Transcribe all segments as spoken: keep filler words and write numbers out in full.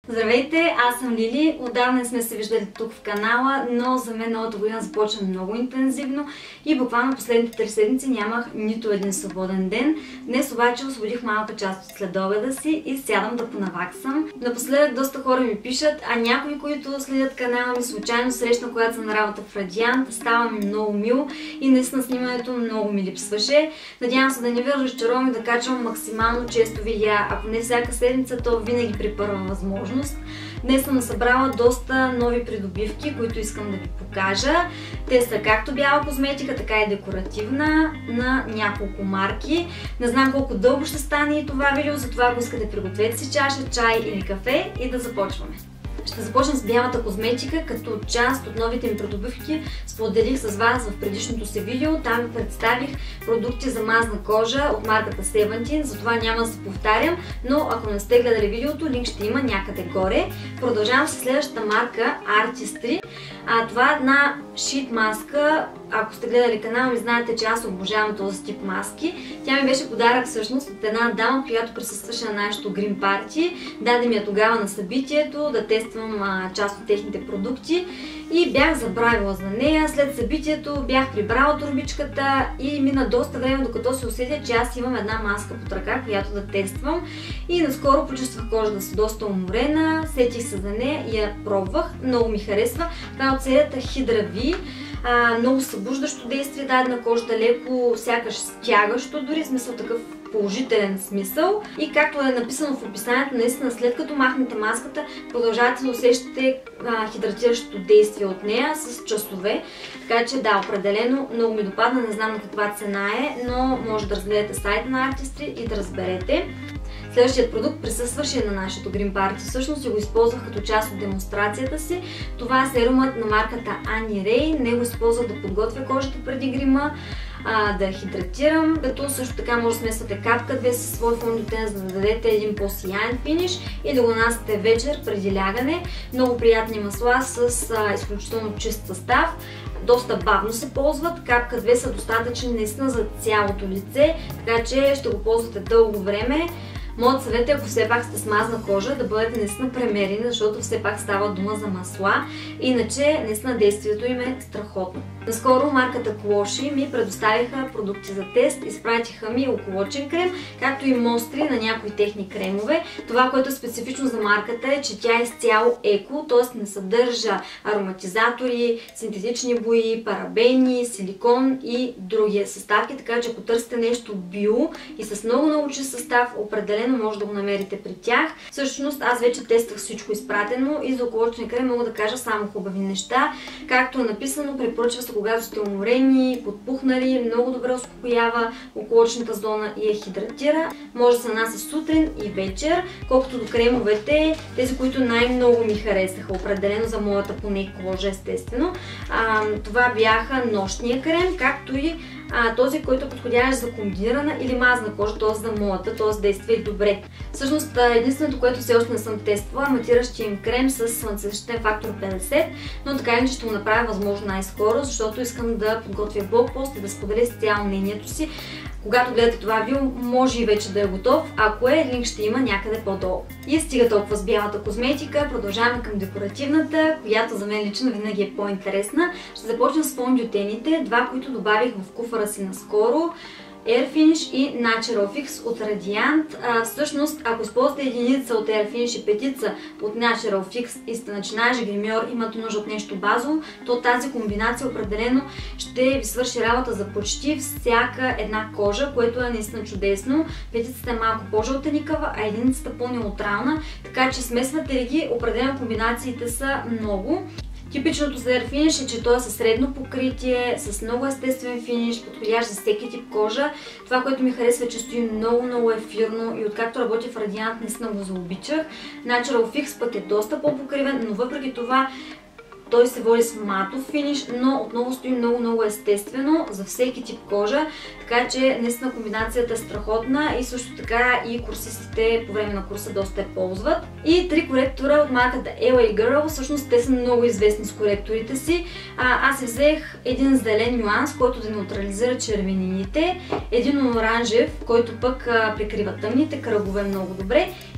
Здравейте, аз съм Лили. Отдавна не сме се виждали тук в канала, но за мен новата година започва много интензивно и буквално последните три седмици нямах нито един свободен ден. Днес обаче освободих малка част от следобеда си и сядам да понаваксам. Напоследък доста хора ми пишат, а някои, които следят канала ми, случайно срещна, когато съм на работа в Радиант. Става ми много мило и наистина снимането много ми липсваше. Надявам се да не ви разочаровам и да качвам максимално често видеа, ако не всяка седмица, то винаги при първа възможност. Днес съм събрала доста нови придобивки, които искам да ви покажа. Те са както бяла козметика, така и декоративна на няколко марки. Не знам колко дълго ще стане и това видео, затова ако искате, пригответе си чаша, чай или кафе и да започваме. Ще започна с бялата козметика, като част от новите ми придобивки споделих с вас в предишното си видео. Там ви представих продукти за мазна кожа от марката Севантин, затова няма да се повтарям, но ако не сте гледали видеото, линк ще има някъде горе. Продължавам с следващата марка Artistry. А, това е една шит маска. Ако сте гледали канала ми, знаете, че аз обожавам този тип маски. Тя ми беше подарък всъщност от една дама, която присъстваше на нашето Green Party. Даде ми я тогава на събитието да тествам а, част от техните продукти и бях забравила за нея. След събитието бях прибрала турбичката и мина доста време, докато се усетя, че аз имам една маска под ръка, която да тествам. И наскоро почувствах кожата си доста уморена, сетих се за нея и я пробвах. Много ми харесва. Това е от серията Hydra V. А, много събуждащо действие даде на кожата, леко сякаш стягащо, дори смисъл такъв положителен смисъл. И както е написано в описанието, наистина след като махнете маската, продължавате да усещате а, хидратиращото действие от нея с часове. Така че да, определено много ми допадна, не знам на каква цена е, но може да разгледате сайта на Artistry и да разберете. Следващият продукт присъстваше на нашето Green Party всъщност и го използвах като част от демонстрацията си. Това е серумът на марката Annie Ray. Него използвах да подготвя кожата преди грима, а, да хидратирам, като също така може да смесвате капка-две със свой фондотен, за да дадете един по-сияен финиш и да го нанасяте вечер преди лягане. Много приятни масла с а, изключително чист състав. Доста бавно се ползват, капка-две са достатъчни наистина за цялото лице, така че ще го ползвате дълго време. Моят съвет е, ако все пак сте с мазна кожа, да бъдете наистина премерени, защото все пак става дума за масла. Иначе наистина действието им е страхотно. Наскоро марката Клоши ми предоставиха продукти за тест, изпратиха ми околочен крем, както и мостри на някои техни кремове. Това, което е специфично за марката, е, че тя е изцяло еко, т.е. не съдържа ароматизатори, синтетични бои, парабени, силикон и други съставки, така че ако търсите нещо био и с много-много чист състав, определено може да го намерите при тях. Всъщност аз вече тествах всичко изпратено и за околочен крем мога да кажа само хубави неща. Както е написано, препоръчва се, когато сте уморени, подпухнали, много добре успокоява околочната зона и я хидратира. Може да се нанася сутрин и вечер. Колкото до кремовете, тези, които най-много ми харесаха, определено за моята поне кожа, естествено, а, това бяха нощния крем, както и А, този, който е подходящ за комбинирана или мазна кожа, т.е. за моята, т.е. действа и добре. Всъщност единственото, което все още не съм тествала, е матиращия им крем с слънцезащитен фактор петдесет, но така иначе ще го направя възможно най-скоро, защото искам да подготвя блогпост и да споделя с цяло мнението си. Когато гледате това видео, може и вече да е готов, ако е, линк ще има някъде по-долу. И стига толкова с бялата козметика, продължаваме към декоративната, която за мен лично винаги е по-интересна. Ще започна с фондютените, два, които добавих в куфара си наскоро. Air Finish и Natural Fix от Radiant. А, всъщност, ако използвате единица от Air Finish и петица от Natural Fix и сте начинаещ гримьор, имате нужда от нещо базово, то тази комбинация определено ще ви свърши работа за почти всяка една кожа, което е наистина чудесно. Петицата е малко по-жълтеникава, а единицата по-неутрална, така че смесвате ли ги, определено комбинациите са много. Типичното за Air Finish е, че той е със средно покритие, с много естествен финиш, подходящ за всеки тип кожа. Това, което ми харесва, е, че стои много-много ефирно и откакто работя в Radiant, наистина го заобичах. Natural Fix пък е доста по-покривен, но въпреки това той се води с матов финиш, но отново стои много-много естествено за всеки тип кожа, така че наистина комбинацията е страхотна и също така и курсистите по време на курса доста я ползват. И три коректора от марката ел ей Girl, всъщност те са много известни с коректорите си. А, аз взех един зелен нюанс, който да неутрализира червенините, един оранжев, който пък а, прикрива тъмните кръгове много добре,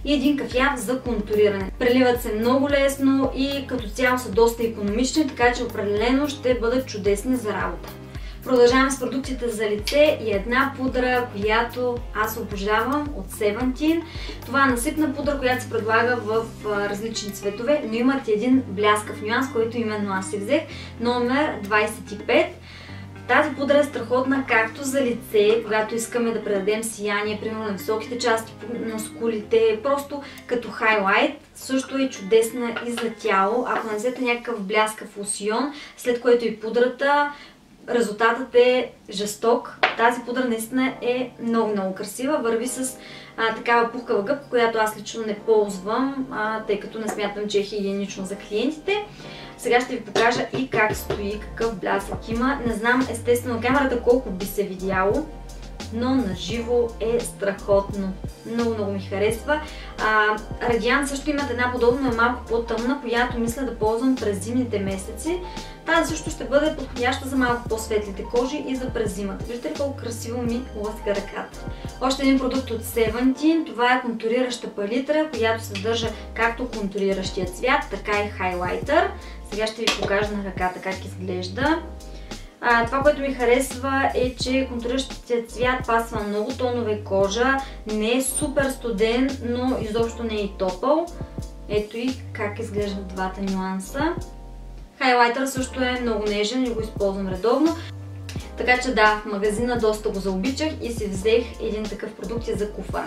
и един кафяв за контуриране. Преливат се много лесно и като цяло са доста икономични, така че определено ще бъдат чудесни за работа. Продължаваме с продуктите за лице и една пудра, която аз обожавам от Seventeen. Това е насипна пудра, която се предлага в различни цветове, но имат един бляскав нюанс, който именно аз си взех, номер двайсет и пет. Тази пудра е страхотна както за лице, когато искаме да предадем сияние, примерно на високите части на скулите, просто като хайлайт. Също е чудесна и за тяло. Ако нанесете някакъв бляскав лосьон, след което и пудрата, резултатът е жесток. Тази пудра наистина е много-много красива. Върви с а, такава пухкава гъбка, която аз лично не ползвам, а, тъй като не смятам, че е хигиенично за клиентите. Сега ще ви покажа и как стои, какъв блясък има. Не знам естествено камерата колко би се видяло, но на живо е страхотно. Много-много ми харесва. Радиант също имат една подобна, е малко по-тъмна, която мисля да ползвам през зимните месеци. Тази също ще бъде подходяща за малко по-светлите кожи и за през зимата. Виждате ли колко красиво ми лъска ръката. Още един продукт от Seventeen. Това е контурираща палитра, която съдържа както контуриращия цвят, така и хайлайтър. Сега ще ви покажа на ръката как изглежда. А, това, което ми харесва е, че контуриращия цвят пасва на много тонове кожа. Не е супер студен, но изобщо не е и топъл. Ето и как изглеждат двата нюанса. Хайлайтър също е много нежен и го използвам редовно. Така че да, в магазина доста го заобичах и си взех един такъв продукт за куфара.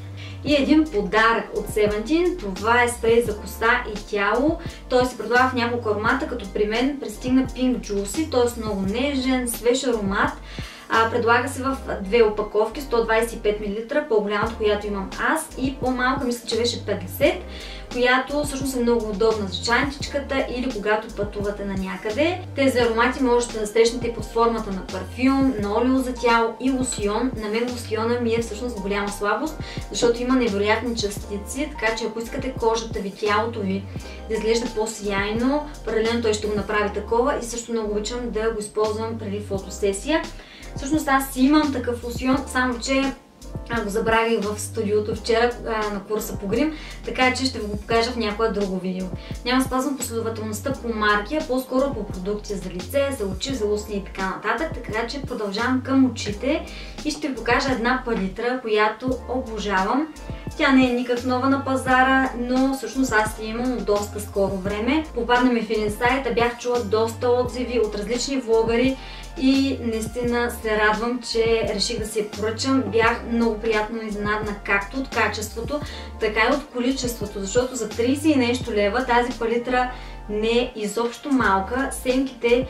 И един подарък от Seventeen. Това е спрей за коса и тяло. Той се предлага в няколко аромата, като при мен пристигна Pink Juicy, т.е. много нежен, свеж аромат. А, предлага се в две опаковки, сто двайсет и пет милилитра, по-голямата, която имам аз, и по-малка, мисля, че беше петдесет, която всъщност е много удобна за чантичката или когато пътувате на някъде. Тези аромати можете да срещнете под формата на парфюм, на олио за тяло и лосьон. На мен лосьона ми е всъщност голяма слабост, защото има невероятни частици, така че ако искате кожата ви, тялото ви да изглежда по-сияйно, паралелно той ще го направи такова и също много обичам да го използвам преди фотосесия. Всъщност аз имам такъв лосьон, само че а, го забравих в студиото вчера а, на курса по грим, така че ще ви го покажа в някое друго видео. Няма да спазвам последователността по марки, а по-скоро по продукти за лице, за очи, за устни и така нататък, така че продължавам към очите и ще ви покажа една палитра, която обожавам. Тя не е никак нова на пазара, но всъщност аз я имам от доста скоро време. Попадна ми в един сайт, а бях чула доста отзиви от различни влогари и наистина се радвам, че реших да си я поръчам. Бях много приятно изненадана както от качеството, така и от количеството, защото за трийсет и нещо лева тази палитра не е изобщо малка. Сенките,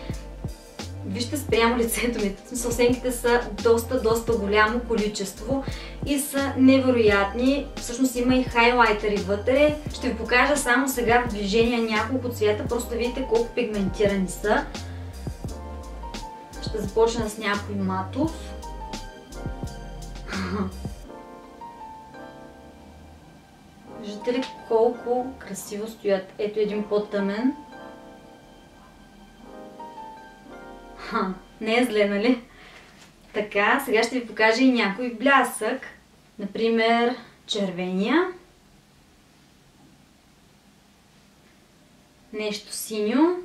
вижте спрямо лицето ми, в смисъл сенките са доста, доста голямо количество и са невероятни. Всъщност има и хайлайтери вътре. Ще ви покажа само сега в движение няколко цвета, просто да видите колко пигментирани са. Ще започна с някой матов. Виждате ли колко красиво стоят? Ето един по-тъмен. Не е зле, нали? Така, сега ще ви покажа и някой блясък. Например, червения. Нещо синьо.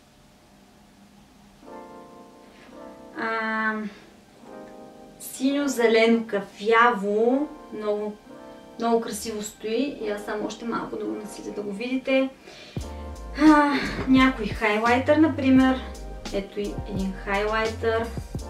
А, синьо-зелено кафяво, много, много красиво стои и аз само още малко да го насиля да го видите. А, някой хайлайтър, например. Ето и един хайлайтър.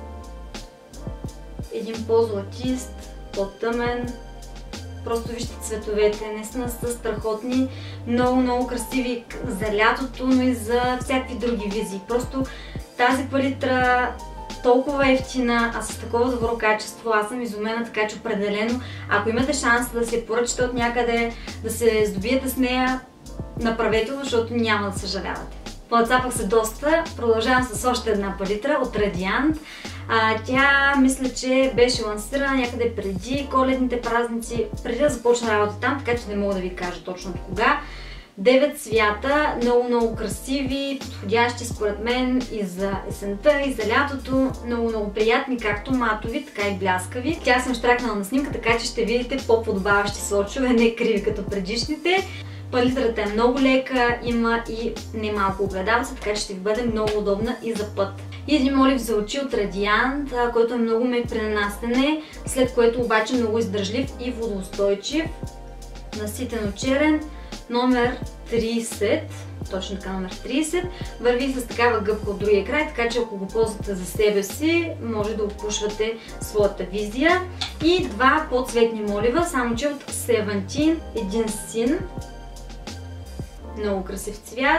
Един по-златист, по-тъмен. Просто вижте цветовете, наистина са страхотни, много, много красиви за лятото, но и за всякакви други визии. Просто тази палитра толкова ефтина, а с такова добро качество, аз съм изумена, така че определено, ако имате шанс да се поръчате от някъде, да се здобиете с нея, направете го, защото няма да съжалявате. Поцапах се доста, продължавам с още една палитра от Радиант. А, тя мисля, че беше лансирана някъде преди коледните празници, преди да започна работа там, така че не мога да ви кажа точно от кога. девет цвята, много-много красиви, подходящи според мен и за есента, и за лятото. Много-много приятни, както матови, така и бляскави. Тя съм штракнала на снимка, така че ще видите по-подобаващи сочове, не криви като предишните. Палитрата е много лека, има и немалко огледалца, така че ще ви бъде много удобна и за път. И един молив за очи от Радиант, който е много мек при нанасене, след което обаче много издържлив и водоустойчив. Наситено черен, номер трийсет, точно така номер трийсет, върви с такава гъбка от другия край, така че ако го ползвате за себе си, може да опушвате своята визия. И два по-цветни молива, само че от Севентин, един син, много красив цвят.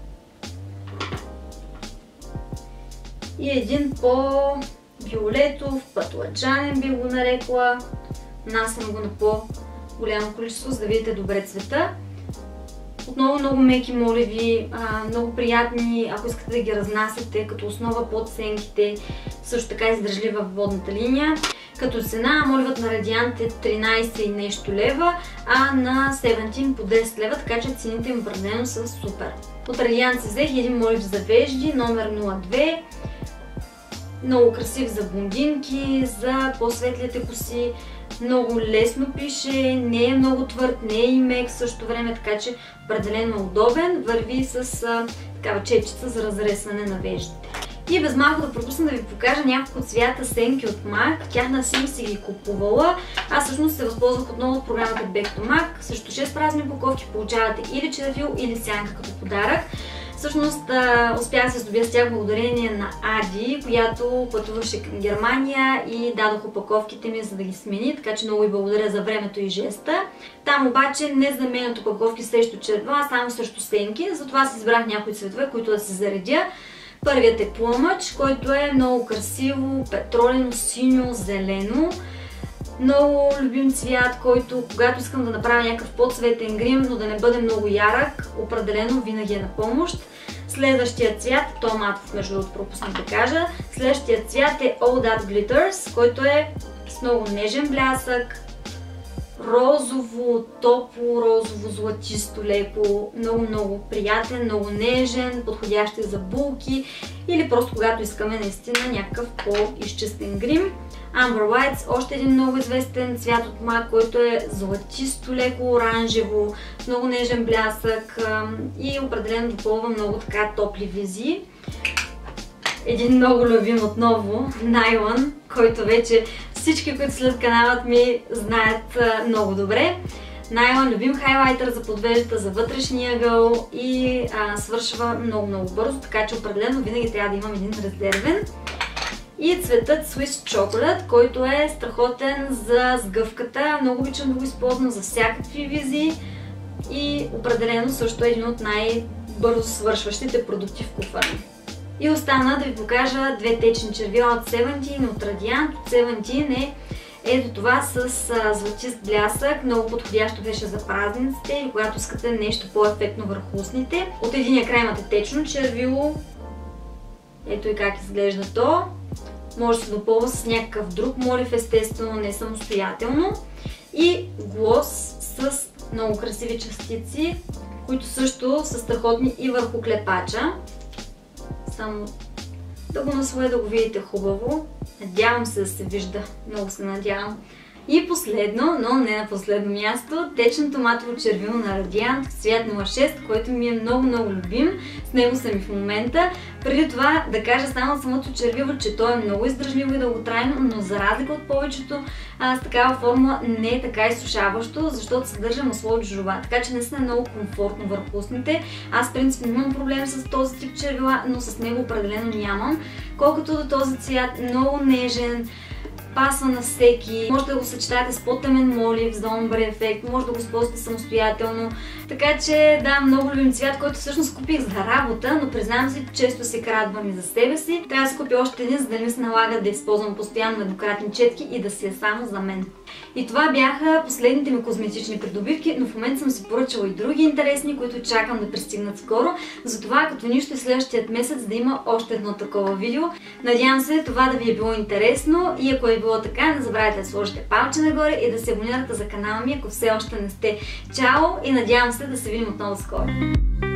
И един по-виолетов, пътладжанен би го нарекла. Насям го на по-голямо количество, за да видите добре цвета. Отново много меки моливи, много приятни, ако искате да ги разнасяте като основа под сенките, също така издържлива в водната линия. Като цена моливът на Радиант е тринайсет и нещо лева, а на Севентин по десет лева, така че цените им определено са супер. От Радиант си взех един молив за вежди, номер нула две. Много красив за блондинки, за по-светлите коси. Много лесно пише, не е много твърд, не е и мек в същото време, така че определено удобен. Върви с а, такава чепчица за разресване на веждите. И без малко да пропусна да ви покажа няколко цвята сенки от Мак. Тях на Сим си ги купувала. Аз всъщност се възползвах отново от програмата Back to Mac. Също шест празни упаковки получавате или червил, или сянка като подарък. Всъщност успях да се здобия с тях благодарение на Ади, която пътуваше към Германия и дадох опаковките ми, за да ги смени, така че много и благодаря за времето и жеста. Там обаче не заменят опаковки срещу червила, а само срещу сенки, затова си избрах някои цветове, които да се заредя. Първият е Плъмъч, който е много красиво, петролено, синьо, зелено. Много любим цвят, който когато искам да направя някакъв по-цветен грим, но да не бъде много ярък, определено винаги е на помощ. Следващия цвят, то матов между другото пропуснах да кажа, следващия цвят е All That Glitters, който е с много нежен блясък, розово, топло, розово, златисто, леко, много-много приятен, много нежен, подходящ за булки или просто когато искаме наистина някакъв по-изчистен грим. Amber Whites, още един много известен цвят от Мак, който е златисто, леко оранжево, с много нежен блясък и определено допълва много така топли визии. Един много любим отново, Nylon, който вече всички, които следят каналът ми, знаят много добре. Nylon, любим хайлайтер за подвеждата, за вътрешния ъгъл и а, свършва много-много бързо, така че определено винаги трябва да имам един резервен. И цветът Swiss Chocolate, който е страхотен за сгъвката. Много обичам да го използвам за всякакви визии и определено също е един от най-бързо свършващите продукти в куфара. И остана да ви покажа две течни червила от Севентин и от Радиант. От Севентин е ето това с а, златист блясък. Много подходящо беше за празниците или когато искате нещо по-ефектно върху устните. От единия край имате течно червило. Ето и как изглежда то. Може да се допълва с някакъв друг молив, естествено, не самостоятелно. И глос с много красиви частици, които също са страхотни и върху клепача. Само да го наслоя да го видите хубаво. Надявам се да се вижда. Много се надявам. И последно, но не на последно място, течното матово червило на Радиант в цвят нула шест, който ми е много-много любим. С него съм и в момента. Преди това да кажа само самото червило, че то е много издръжливо и дълготрайно, но за разлика от повечето а, с такава форма не е така изсушаващо, защото съдържа масло от жожоба. Така че наистина е много комфортно върху устните. Аз в принцип нямам проблем с този тип червила, но с него определено нямам. Колкото до този цвят, много нежен, пасва на всеки, може да го съчетаете с по-тъмен молив за омбре ефект, може да го използвате самостоятелно. Така че да, много любим цвят, който всъщност купих за работа, но признавам си, често се крадвам и за себе си. Трябва да си купя още един, за да не ми се налага да използвам постоянно еднократни четки и да си е само за мен. И това бяха последните ми козметични придобивки, но в момента съм си поръчала и други интересни, които чакам да пристигнат скоро. Затова като нищо и следващият месец да има още едно такова видео. Надявам се това да ви е било интересно и ако е било така, не забравяйте да сложите палче нагоре и да се абонирате за канала ми, ако все още не сте. Чао и надявам се да се видим отново скоро!